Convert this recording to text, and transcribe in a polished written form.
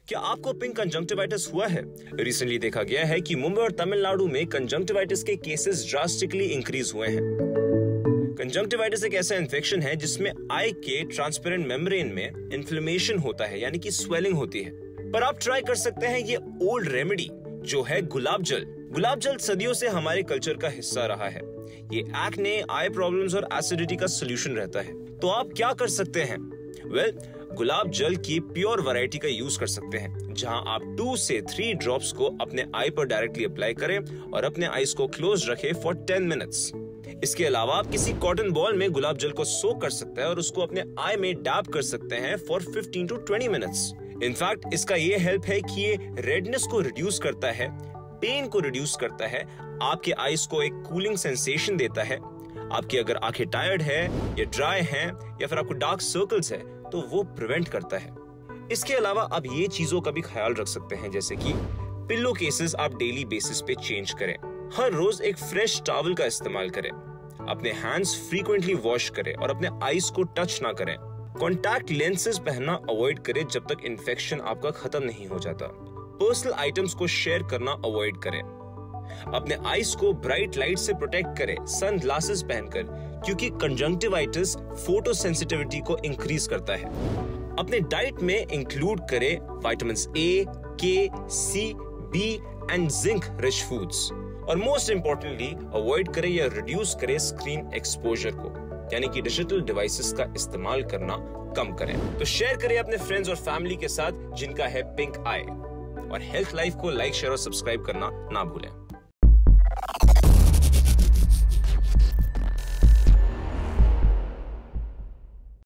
क्या आपको pink conjunctivitis हुआ है? रिसेंटली देखा गया है कि मुंबई और तमिलनाडु में कंजंक्टिवाइटिस के केसेस ड्रास्टिकली इंक्रीज हुए हैं। कंजंक्टिवाइटिस एक ऐसा इन्फेक्शन है जिसमें आई के ट्रांसपेरेंट मेम्ब्रेन में इन्फ्लेमेशन होता है, यानी कि स्वेलिंग होती है। पर आप ट्राई कर सकते हैं ये ओल्ड रेमेडी जो है गुलाब जल। गुलाब जल सदियों से हमारे कल्चर का हिस्सा रहा है। ये एक्ने, आई प्रॉब्लम्स और एसिडिटी का सोल्यूशन रहता है। तो आप क्या कर सकते हैं? गुलाब जल की प्योर वैरायटी का यूज कर सकते हैं, जहां आप 2 से 3 ड्रॉप्स को अपने आई पर डायरेक्टली अप्लाई करें और अपने आईज को क्लोज रखें फॉर 10 मिनट्स। इसके अलावा आप किसी कॉटन बॉल में गुलाब जल को सोक कर सकते हैं और उसको अपने आई में डैब कर सकते हैं फॉर 15 to 20 मिनट्स। इनफैक्ट इसका ये हेल्प है कि ये रेडनेस को रिड्यूस करता है, पेन को रिड्यूस करता है, आपके आईज को एक कूलिंग सेंसेशन देता है। आपकी अगर आंखें टायर्ड है या ड्राई हैं या फिर आपको डार्क सर्कल्स है तो वो प्रिवेंट करता है। इसके अलावा आप ये चीजों का भी ख्याल रख सकते हैं, जैसे कि पिल्लो केसेस आप डेली बेसिस पे चेंज करें, हर रोज एक फ्रेश टॉवल का इस्तेमाल करें, अपने हैंड्स फ्रीक्वेंटली वॉश करें और अपने आईज को टच ना करें। कॉन्टैक्ट लेंसेज पहनना अवॉइड करें जब तक इन्फेक्शन आपका खत्म नहीं हो जाता। पर्सनल आइटम्स को शेयर करना अवॉइड करें। अपने आईज को ब्राइट लाइट से प्रोटेक्ट करें सन ग्लासेस पहनकर, क्योंकि कंजंक्टिवाइटिस फोटो सेंसिटिविटी को इंक्रीज करता है। अपने डाइट में इंक्लूड करें vitamins A, K, C, B and zinc rich foods. और मोस्ट इंपॉर्टेंटली अवॉइड करें या रिड्यूस करें स्क्रीन एक्सपोजर को, यानी कि डिजिटल डिवाइसेस का इस्तेमाल करना कम करें। तो शेयर करें अपने फ्रेंड्स और फैमिली के साथ जिनका है पिंक आई, और हेल्थ लाइफ को लाइक, शेयर और सब्सक्राइब करना ना भूलें।